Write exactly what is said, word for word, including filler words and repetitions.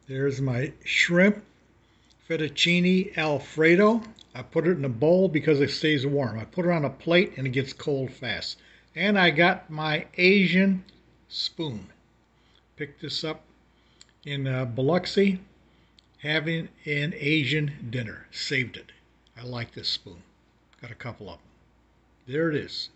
There's my shrimp fettuccine alfredo. I put it in a bowl because it stays warm. I put it on a plate and it gets cold fast. And I got my Asian spoon. Picked this up in uh, Biloxi, having an Asian dinner. Saved it. I like this spoon. Got a couple of them. There it is.